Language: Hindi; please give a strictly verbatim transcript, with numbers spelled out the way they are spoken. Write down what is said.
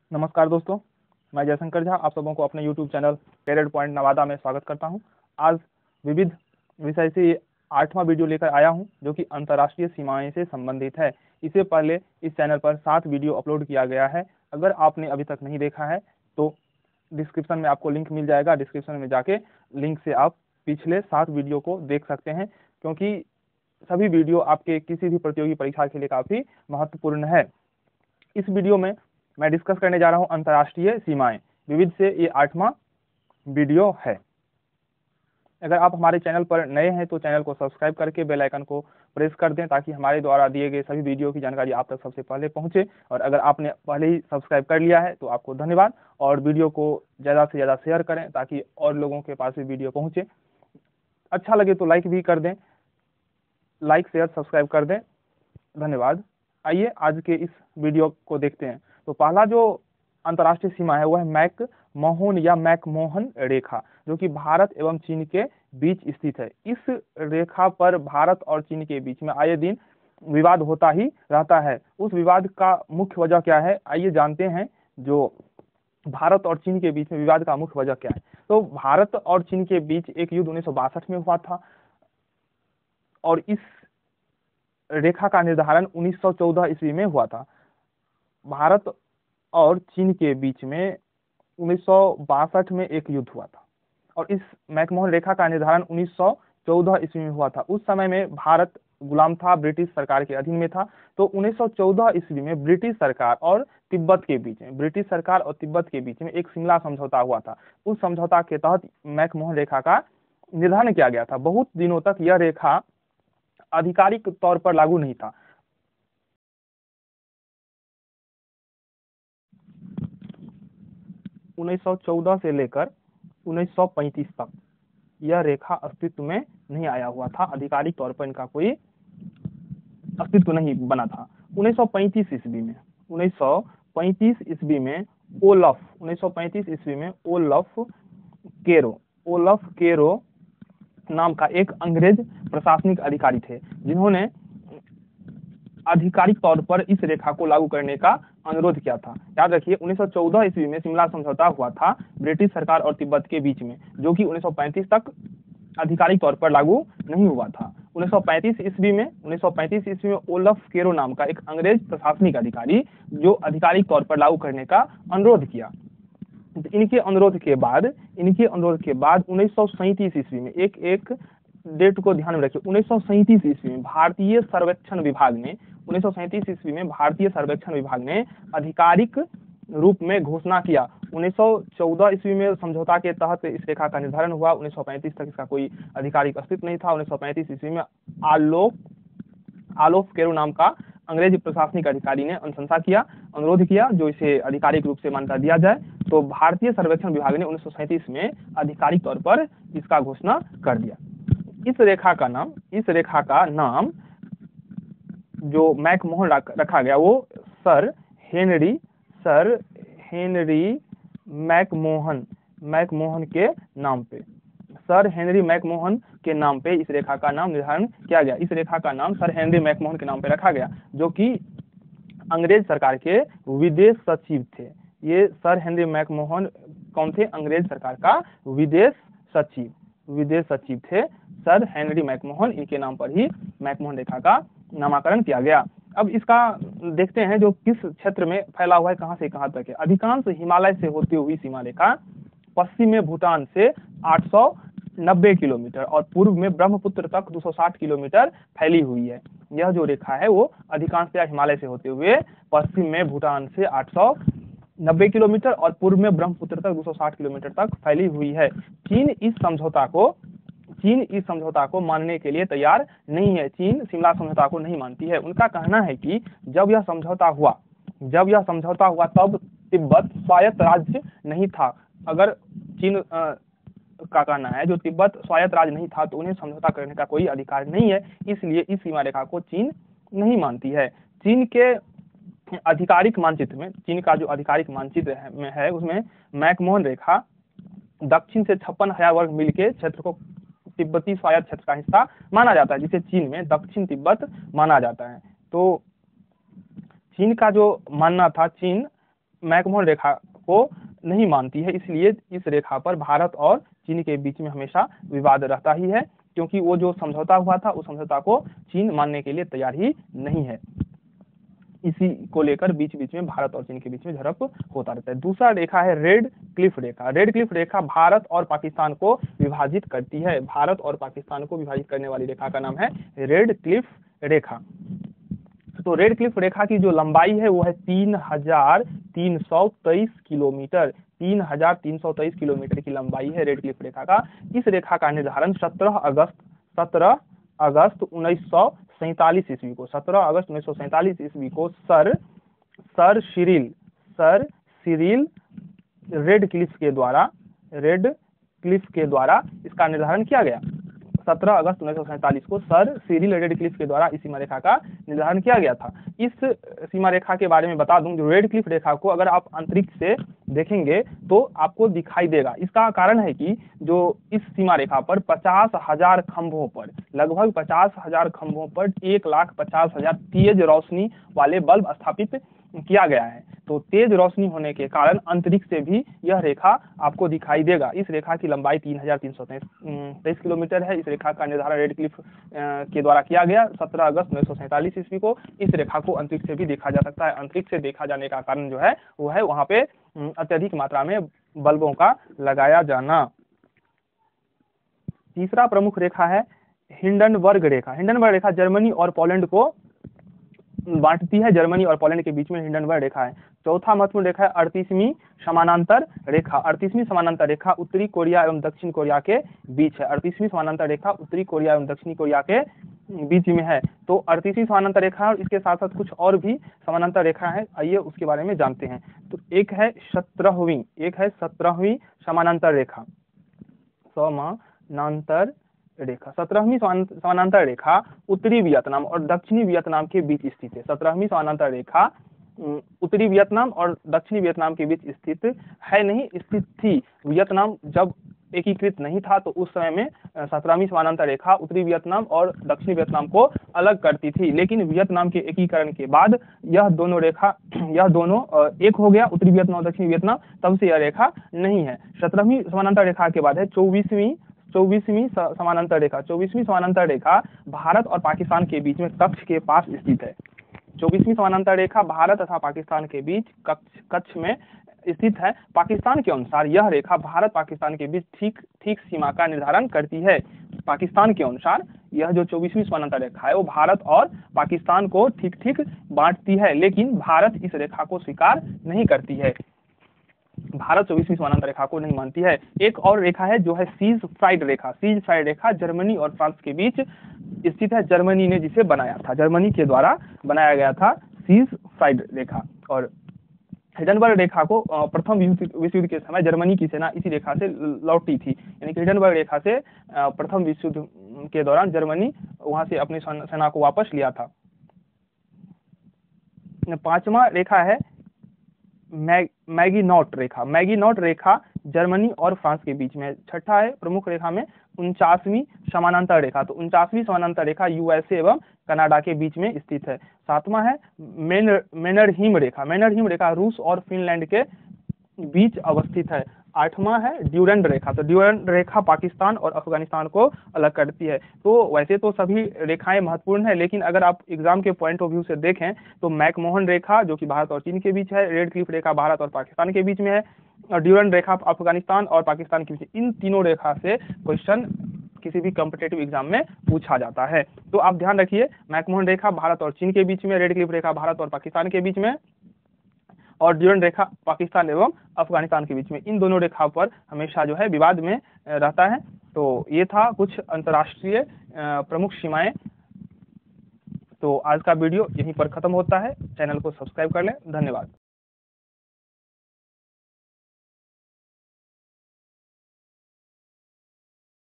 नमस्कार दोस्तों, मैं जयशंकर झा आप सबों को अपने YouTube channel career point Nawada में स्वागत करता हूं। आज विविध विषय से आठवां वीडियो लेकर आया हूं जो कि अंतर्राष्ट्रीय सीमाएं से संबंधित है। इससे पहले इस चैनल पर सात वीडियो अपलोड किया गया है। अगर आपने अभी तक नहीं देखा है तो डिस्क्रिप्शन में आपको लिंक मिल जाएगा। डिस्क्रिप्शन में जाके लिंक से आप पिछले सात वीडियो को देख सकते हैं, क्योंकि सभी वीडियो आपके किसी भी प्रतियोगी परीक्षा के लिए काफी महत्वपूर्ण है। इस वीडियो में मैं डिस्कस करने जा रहा हूं अंतर्राष्ट्रीय सीमाएं विविध से ये आठवां वीडियो है। अगर आप हमारे चैनल पर नए हैं तो चैनल को सब्सक्राइब करके बेल आइकन को प्रेस कर दें ताकि हमारे द्वारा दिए गए सभी वीडियो की जानकारी आप तक सबसे पहले पहुंचे। और अगर आपने पहले ही सब्सक्राइब कर लिया है तो आपको धन्यवाद, और वीडियो को ज़्यादा से ज़्यादा शेयर करें ताकि और लोगों के पास भी वीडियो पहुंचे। अच्छा लगे तो लाइक भी कर दें, लाइक शेयर सब्सक्राइब कर दें। धन्यवाद। आइए आज के इस वीडियो को देखते हैं। तो पहला जो अंतर्राष्ट्रीय सीमा है वह है मैक मोहन या मैक मोहन रेखा, जो कि भारत एवं चीन के बीच स्थित है। इस रेखा पर भारत और चीन के बीच में आए दिन विवाद होता ही रहता है। उस विवाद का मुख्य वजह क्या है, आइए जानते हैं। जो भारत और चीन के बीच में विवाद का मुख्य वजह क्या है, तो भारत और चीन के बीच एक युद्ध उन्नीस सौ बासठ में हुआ था और इस रेखा का निर्धारण उन्नीस सौ चौदह ईस्वी में हुआ था। भारत और चीन के बीच में उन्नीस सौ बासठ में एक युद्ध हुआ था और इस मैकमोहन रेखा का निर्धारण उन्नीस सौ चौदह ईस्वी में हुआ था। उस समय में भारत गुलाम था, ब्रिटिश सरकार के अधीन में था। तो उन्नीस सौ चौदह ईस्वी में ब्रिटिश सरकार और तिब्बत के बीच में ब्रिटिश सरकार और तिब्बत के बीच में एक शिमला समझौता हुआ था। उस समझौता के तहत मैकमोहन रेखा का निर्धारण किया गया था। बहुत दिनों तक यह रेखा आधिकारिक तौर पर लागू नहीं था। उन्नीस सौ चौदह से लेकर उन्नीस सौ पैंतीस तक यह रेखा अस्तित्व में नहीं आया हुआ था। आधिकारिक तौर पर इनका कोई अस्तित्व नहीं बना था। उन्नीस सौ पैंतीस ईस्वी में उन्नीस सौ पैंतीस ईस्वी में ओलफ उन्नीस सौ पैंतीस ईस्वी में ओलफ केरो ओलफ केरो नाम का एक अंग्रेज प्रशासनिक अधिकारी थे, जिन्होंने आधिकारिक तौर पर इस रेखा को लागू करने का अनुरोध किया था। याद रखिए, उन्नीस सौ चौदह ईस्वी में शिमला समझौता हुआ था ब्रिटिश सरकार और तिब्बत के बीच में, जो कि उन्नीस सौ पैंतीस तक आधिकारिक तौर पर लागू नहीं हुआ था। उन्नीस सौ पैंतीस ईस्वी में उन्नीस सौ पैंतीस ईस्वी में ओलफ केरो नाम का एक अंग्रेज प्रशासनिक अधिकारी जो आधिकारिक तौर पर लागू करने का अनुरोध किया। इनके अनुरोध के बाद इनके अनुरोध के बाद उन्नीस सौ सैंतीस ईस्वी में एक एक डेट को ध्यान में रखिए। उन्नीस सौ सैंतीस ईस्वी में भारतीय सर्वेक्षण विभाग ने उन्नीस सौ सैंतीस ईस्वी में भारतीय सर्वेक्षण विभाग ने आधिकारिक रूप में घोषणा किया। उन्नीस सौ चौदह ईस्वी में समझौता के तहत इस रेखा का निर्धारण हुआ। उन्नीस सौ पैंतीस तक इसका कोई आधिकारिक अस्तित्व नहीं था। उन्नीस सौ पैंतीस ईस्वी में आलोक आलोफ केरो नाम का अंग्रेज प्रशासनिक अधिकारी ने अनुशंसा किया, अनुरोध किया जो इसे आधिकारिक रूप से मान्यता दिया जाए। तो भारतीय सर्वेक्षण विभाग ने उन्नीस सौ सैंतीस में आधिकारिक तौर पर इसका घोषणा कर दिया। इस रेखा का नाम इस रेखा का नाम जो मैकमोहन रखा गया वो sir Henry sir Henry McMahon McMahon के नाम पे सर हेनरी मैकमोहन के नाम पे इस रेखा का नाम निर्धारण किया गया। इस रेखा का नाम सर हेनरी मैकमोहन के नाम पे रखा गया, जो कि अंग्रेज सरकार के विदेश सचिव थे। ये सर हेनरी मैकमोहन कौन थे? अंग्रेज सरकार का विदेश सचिव विदेश सचिव थे सर हेनरी मैकमोहन। इनके नाम पर ही मैकमोहन रेखा का नामकरण किया गया। अब इसका देखते हैं जो किस क्षेत्र में फैला हुआ है, कहां से कहां तक है। अधिकांश हिमालय से होती हुई सीमा रेखा पश्चिम में भूटान से आठ सौ नब्बे किलोमीटर और पूर्व में ब्रह्मपुत्र तक दो सौ साठ किलोमीटर फैली हुई है। यह जो रेखा है वो अधिकांशतया हिमालय से होते हुए पश्चिम में भूटान से आठ सौ नब्बे किलोमीटर और पूर्व में ब्रह्मपुत्र तक दो सौ साठ किलोमीटर तक फैली हुई है। चीन इस समझौता को चीन इस समझौता को मानने के लिए तैयार नहीं है। चीन शिमला समझौता को नहीं मानती है। उनका कहना है कि जब यह समझौता हुआ जब यह समझौता हुआ तब तिब्बत स्वायत्त राज्य नहीं था। अगर चीन आ, का कहना है जो तिब्बत स्वायत्त राज्य नहीं था तो उन्हें समझौता करने का कोई अधिकार नहीं है, इसलिए इस सीमा रेखा को चीन नहीं मानती है। चीन के आधिकारिक मानचित्र में चीन का जो आधिकारिक मानचित्र है, में है उसमें मैकमोहन रेखा दक्षिण से छप्पन हजार वर्ग मील के क्षेत्र को तिब्बती स्वायत्त क्षेत्र का हिस्सा माना जाता है, जिसे चीन में दक्षिण तिब्बत माना जाता है। तो चीन का जो मानना था, चीन मैकमोहन रेखा को नहीं मानती है, इसलिए इस रेखा पर भारत और चीन के बीच में हमेशा विवाद रहता ही है, क्योंकि वो जो समझौता हुआ था उस समझौता को चीन मानने के लिए तैयार ही नहीं है। इसी को लेकर बीच बीच में भारत और चीन के बीच में झड़प होता रहता है। दूसरा रेखा है रेड क्लिफ रेखा। रेड क्लिफ रेखा भारत और पाकिस्तान को विभाजित करती है। भारत और पाकिस्तान को विभाजित करने वाली रेखा का नाम है रेड क्लिफ रेखा। तो रेड क्लिफ रेखा की जो लंबाई है वो है तीन हजार तीन सौ तेईस किलोमीटर। तीन हजार तीन सौ तेईस किलोमीटर की लंबाई है रेड क्लिफ रेखा का। इस रेखा का निर्धारण सत्रह अगस्त सत्रह अगस्त उन्नीस सौ सैतालीस ईस्वी को सत्रह अगस्त उन्नीस सौ सैतालीस ईस्वी को sir sir Cyril sir Cyril Radcliffe के द्वारा रेड क्लिफ के द्वारा इसका निर्धारण किया गया। सत्रह अगस्त उन्नीस सौ सैतालीस को सर सिरिल रेड क्लिफ के द्वारा इस सीमा रेखा का निर्धारण किया गया था। इस सीमा रेखा के बारे में बता दूं, जो रेड क्लिफ रेखा को अगर आप अंतरिक्ष से देखेंगे तो आपको दिखाई देगा। इसका कारण है कि जो इस सीमा रेखा पर पचास हजार खंभों पर लगभग पचास हजार खंभों पर एक लाख पचास हजार तेज रोशनी वाले बल्ब स्थापित किया गया है। तो तेज रोशनी होने के कारण अंतरिक्ष से भी यह रेखा आपको दिखाई देगा। इस रेखा की लंबाई तीन हजार तीन सौ तेईस किलोमीटर है। इस रेखा का निर्धारण रेड क्लिफ के द्वारा किया गया सत्रह अगस्त उन्नीस सौ सैतालीस ईस्वी को। इस रेखा को अंतरिक्ष से भी देखा जा सकता है। अंतरिक्ष से देखा जाने का कारण जो है वो है वहां पे अत्यधिक मात्रा में बल्बों का लगाया जाना। तीसरा प्रमुख रेखा है हिंडनबर्ग रेखा। हिंडनबर्ग रेखा जर्मनी और पोलैंड को बांटती है। जर्मनी और पोलैंड के बीच में हिंडनबर्ग रेखा है। चौथा महत्वपूर्ण रेखा है अड़तीसवीं समानांतर रेखा। अड़तीसवीं समानांतर रेखा उत्तरी कोरिया एवं दक्षिण कोरिया के बीच है। अड़तीसवीं समानांतर रेखा उत्तरी कोरिया एवं दक्षिणी कोरिया के बीच में है। तो अड़तीसवीं समानांतर रेखा और इसके साथ साथ कुछ और भी समानांतर रेखा है, आइए उसके बारे में जानते हैं। तो एक है सत्रहवीं एक है सत्रहवीं समानांतर रेखा समानांतर रेखा सत्रहवीं समानांतर रेखा उत्तरी वियतनाम और दक्षिणी वियतनाम के बीच स्थित है। सत्रहवीं समानांतर रेखा उत्तरी वियतनाम और दक्षिणी वियतनाम के बीच स्थित है नहीं, स्थित थी। वियतनाम जब एकीकृत नहीं था तो उस समय में सत्रहवीं समानांतर रेखा उत्तरी वियतनाम और दक्षिणी वियतनाम को अलग करती थी, लेकिन वियतनाम के एकीकरण के बाद यह दोनों रेखा यह दोनों एक हो गया, उत्तरी वियतनाम और दक्षिणी वियतनाम, तब से यह रेखा नहीं है। सत्रहवीं समानांतर रेखा के बाद है चौबीसवीं चौबीसवीं समानांतर रेखा। चौबीसवीं समानांतर रेखा भारत और पाकिस्तान के बीच में कच्छ के पास स्थित है। चौबीसवीं समानांतर रेखा भारत तथा पाकिस्तान के बीच कच्छ कच्छ में स्थित है। पाकिस्तान के अनुसार यह रेखा भारत पाकिस्तान के बीच ठीक ठीक सीमा का निर्धारण करती है। पाकिस्तान के अनुसार यह जो चौबीसवीं समानांतर रेखा है वो भारत और पाकिस्तान को ठीक ठीक बांटती है, लेकिन भारत इस रेखा को स्वीकार नहीं करती है। भारत चौबीसवीं समानांतर रेखा को नहीं मानती है। एक और रेखा है जो है सीज फ्राइड रेखा। सीज फ्राइड रेखा जर्मनी और फ्रांस के बीच स्थित है। जर्मनी ने जिसे बनाया था, जर्मनी के द्वारा बनाया गया था सीज फ्राइड रेखा। और हिंडनबर्ग रेखा को प्रथम विश्व युद्ध के समय जर्मनी की सेना इसी रेखा से लौटी थी, यानी कि हिंडनबर्ग रेखा से प्रथम विश्व युद्ध के दौरान जर्मनी वहां से अपनी सेना को वापस लिया था। पांचवा रेखा है मैग, मैगीनॉट रेखा। मैगीनॉट रेखा जर्मनी और फ्रांस के बीच में। छठा है प्रमुख रेखा में उनचासवीं समानांतर रेखा। तो उनचासवीं समानांतर रेखा यूएसए एवं कनाडा के बीच में स्थित है। सातवां है मेनर मेनरहिम रेखा। मेनरहिम रेखा रूस और फिनलैंड के बीच अवस्थित है। आठवां है ड्यूरेंट रेखा। तो ड्यूरेंट रेखा पाकिस्तान और अफगानिस्तान को अलग करती है। तो वैसे तो सभी रेखाएं महत्वपूर्ण है, लेकिन अगर आप एग्जाम के पॉइंट ऑफ व्यू से देखें तो मैकमोहन रेखा जो कि भारत और चीन के बीच है, रेड क्लिफ रेखा भारत और पाकिस्तान के बीच में है, और ड्यूरेंट रेखा अफगानिस्तान और पाकिस्तान के बीच। इन तीनों रेखा से क्वेश्चन किसी भी कॉम्पिटेटिव एग्जाम में पूछा जाता है। तो आप ध्यान रखिए, मैकमोहन रेखा भारत और चीन के बीच में, रेड क्लिफ रेखा भारत और पाकिस्तान के बीच में, और ड्यूरेंट रेखा पाकिस्तान एवं अफगानिस्तान के बीच में। इन दोनों रेखा पर हमेशा जो है विवाद में रहता है। तो ये था कुछ अंतर्राष्ट्रीय प्रमुख सीमाएं। तो आज का वीडियो यहीं पर खत्म होता है। चैनल को सब्सक्राइब कर लें। धन्यवाद।